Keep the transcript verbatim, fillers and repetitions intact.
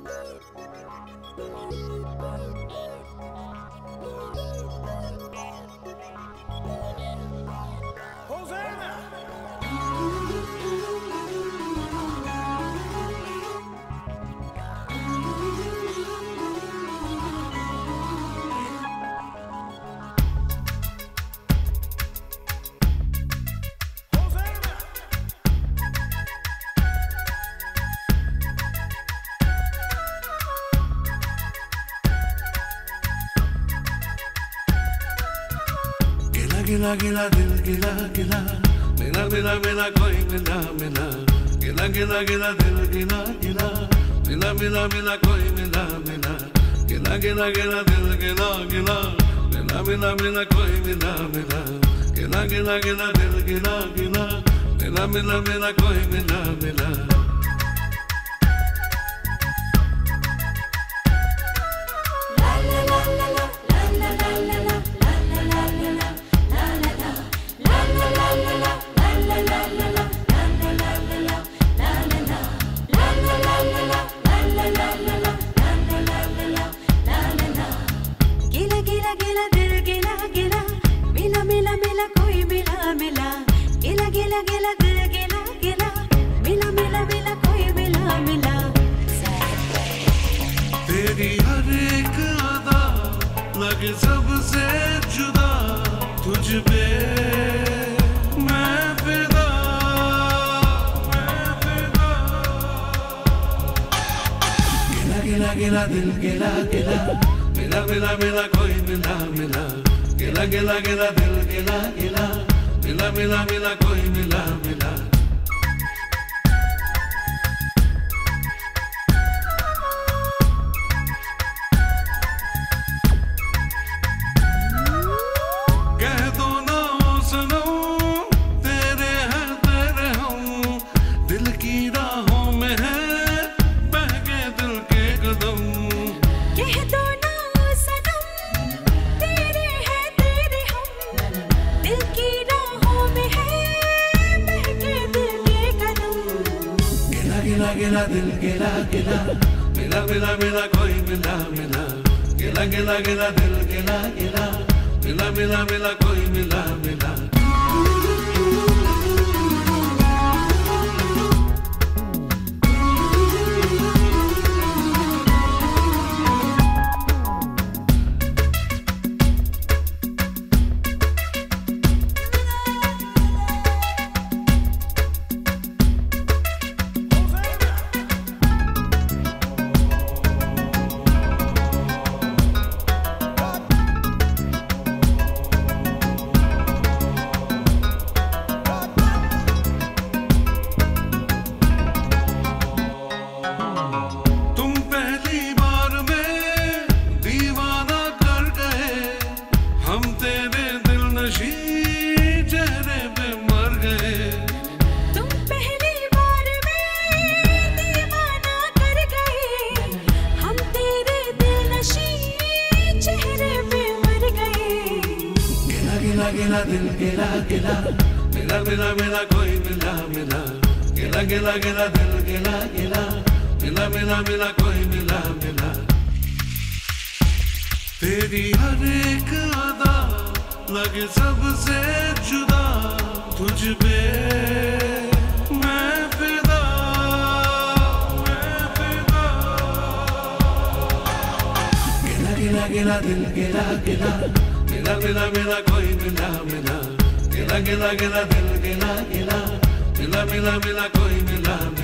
गिला गिला दिल गिला गिला मिला मिला मिला कोई मिला मिला गिला गिला गिला दिल गिला गिला मिला मिला मिला कोई मिला मिला गिला गिला गिला दिल गिला गिला मिला मिला मिला कोई मिला मिला गिला गिला गिला दिल गिला गिला मिला मिला मिला कोई मिला मिला तेरी हर एक अदा लगे सबसे जुदा तुझ पे मैं फिदा मैं फिदा गिला गिला गिला दिल गिला गिला मिला मिला मिला कोई मिला मिला गिला गिला गिला दिल गिला गिला मिला मिला मिला कोई मिला मिला गिला गिला दिल गिला गिला मिला मिला मिला कोई मिला मिला गिला गिला गिला दिल गिला गिला मिला मिला मिला कोई मिला मिला गिला गिला दिल गिला गिला मिला मिला मिला कोई मिला मिला गिला गिला गिला दिल गिला गिला मिला मिला मिला कोई मिला मिला तेरी हर एक अदा लगे सबसे जुदा तुझ पे मैं फिदा मैं फिदा गिला गिला गिला दिल गिला गिला मिला मिला मिला कोई मिला मिला गिला गिला गिला दिल गिला गिला मिला मिला मिला कोई मिला मिला